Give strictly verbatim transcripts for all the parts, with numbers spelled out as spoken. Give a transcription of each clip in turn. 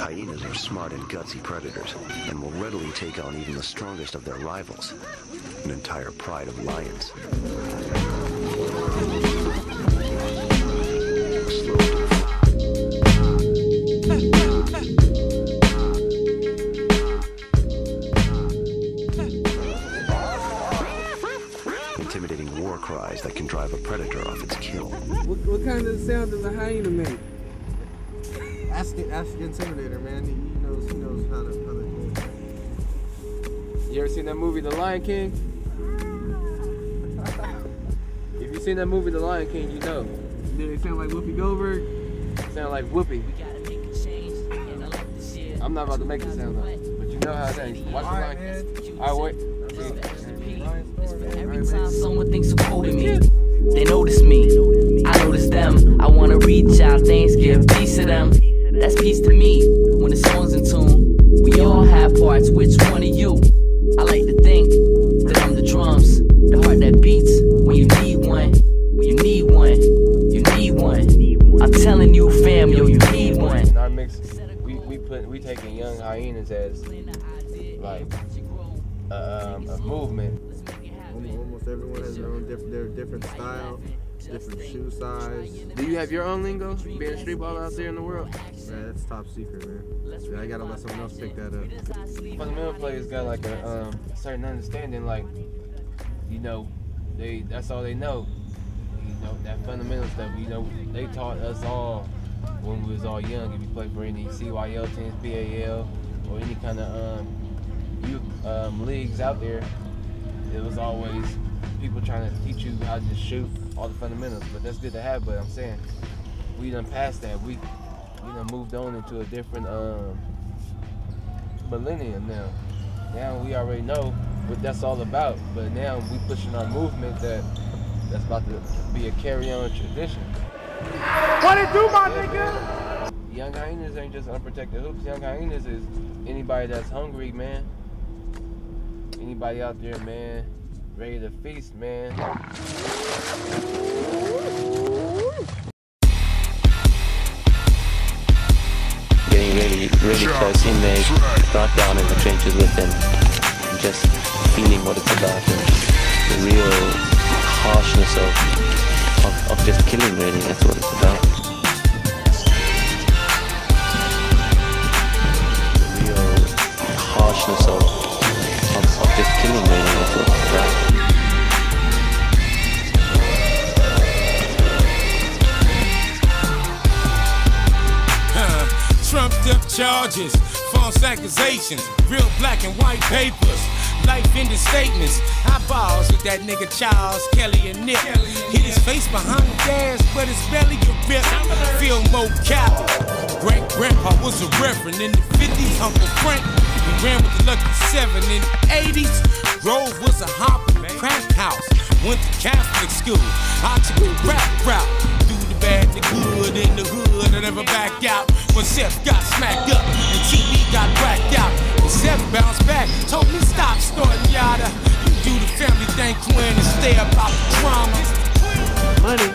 Hyenas are smart and gutsy predators, and will readily take on even the strongest of their rivals, an entire pride of lions. Intimidating war cries that can drive a predator off its kill. What, what kind of sound does a hyena make? Ask, ask the Intimidator, man. He, he knows he knows how to, how to do it. You ever seen that movie, The Lion King? If you seen that movie, The Lion King, you know. Did it sound like Whoopi Goldberg? It sound like Whoopi. I'm not about to make it sound like, but you know how it is. Watch The Lion King. All right, wait. Every time someone thinks so cool to me, they notice me. I notice them. I wanna reach out, things give peace to them. That's peace to me. When the song's in tune, we all have parts. Which one are you? I like to think that I'm the drums, the heart that beats when you need one. When you need one, you need one. I'm telling you, fam, yo, you need one. In our mix, we we put we taking Young Hyenas as like uh, um, a movement. Almost everyone has their own different, their different style, different shoe size. Do you have your own lingo, being a street baller out there in the world? Man, that's top secret, man. Yeah, I gotta let someone else pick that up. Fundamental players got like a um, certain understanding, like, you know, they that's all they know. You know, that fundamental stuff. You know, they taught us all when we was all young. If you play for any C Y L teams, B A L, or any kind of um, youth um, leagues out there, it was always people trying to teach you how to just shoot, all the fundamentals. But that's good to have, but I'm saying, we done passed that. We, you know, moved on into a different um, millennium now. Now we already know what that's all about, but now we pushing our movement that that's about to be a carry-on tradition. What it do, my nigga? Young Hyenas ain't just unprotected hoops. Young Hyenas is anybody that's hungry, man. Anybody out there, man, ready to feast, man. Getting really, really close in there, right down in the trenches with them, and just feeling what it's about, and the real harshness of, of, of just killing, really, that's what it's about. The real harshness of Of, of just killing, really, that's what it's about. Uh, trumped up charges, false accusations, real black and white papers, life-ending statements. Eyeballs with that nigga Charles Kelly and Nick. Hit his face behind the dash, but his belly get ripped. Feel more capital. Great grandpa was a reverend in the fifties, Uncle Frank. We ran with the Lucky Seven in the eighties. Grove was a hopping crack house. Went to Catholic school. I took the rap route. Through the bad, the good, in the hood. I never backed out. When Seth got smacked up and T V got whacked out. When Seth bounced back, told me stop snorting yada. You do the family thing, Quinn, and stay about the drama. Money.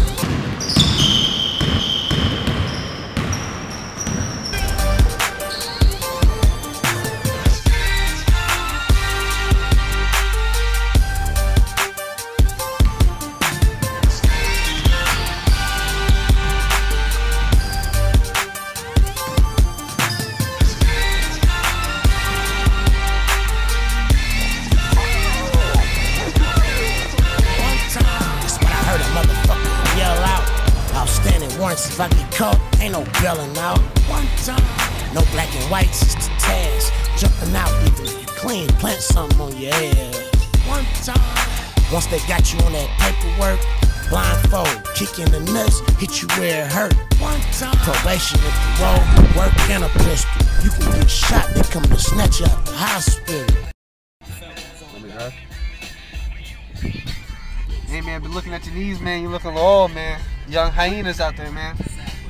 If I get caught, ain't no bailing out. One time, no black and whites, it's the task. Jumping out, even if you clean, plant something on your head. One time, once they got you on that paperwork, blindfold, kick in the nuts, hit you where it hurt. One time, probation and parole, work and a pistol. You can get shot, they come to snatch you out the hospital. Hey man, been looking at your knees, man. You looking old, man. Young Hyenas out there, man.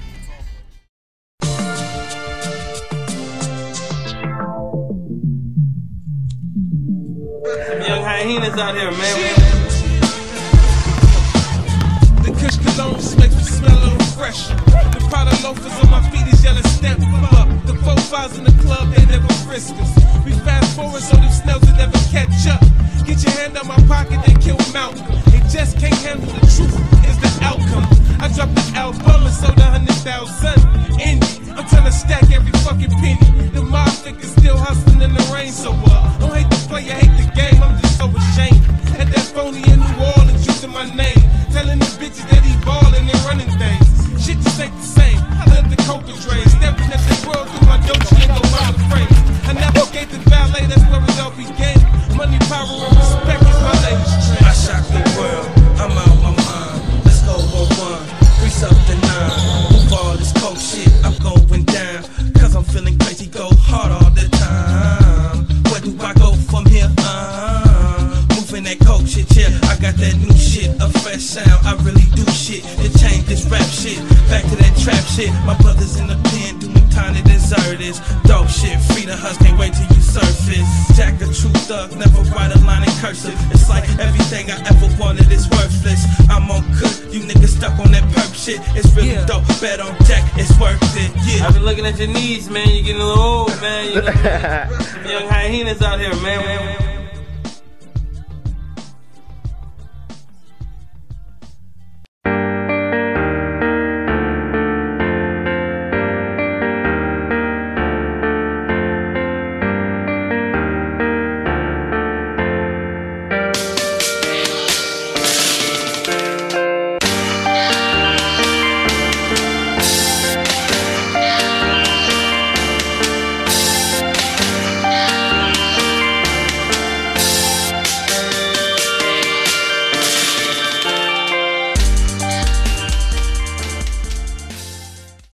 Some young hyenas out here, man. The kush cologne makes me smell a little fresh. The Prada loafers on my feet is yelling stamp up. The riskers. We fast forward so these snails will never catch up. Get your hand on my pocket, they kill Malcolm. They just can't handle the truth, is the outcome. I dropped the album and sold a hundred thousand. Indie, I'm trying to stack every fucking penny. The mob niggas still hustling in the rain, so uh, don't hate the player, hate the game, I'm just so ashamed. At that phony in New Orleans using my name, telling the bitches that he ballin' and running things. Shit just ain't the same. I left the coca drain, stepping at the world through my dope shit, go by the frame. I navigate the ballet, that's where it all began. Money, power, and respect is my latest trend. I shock the world, I'm out my mind. Let's go one one, grease up the nine. Move all this coke shit, I'm going down. Cause I'm feeling crazy, go hard all the time. Where do I go from here? Uh, moving that coke shit, yeah. I got that new shit, a fresh sound. I really do shit to change this rap shit. Back to that trap shit. My brother's in the pen doing time to deserve this. Dope shit, free the husk, can't wait till you surface. Jack a true thug, never write a line in cursive. It's like everything I ever wanted is worthless. I'm on good, you niggas stuck on that perp shit. It's really yeah. dope, bet on Jack, it's worth it, yeah. I've been looking at your knees, man, you're getting a little old, man. You know, Young Hyenas out here, man.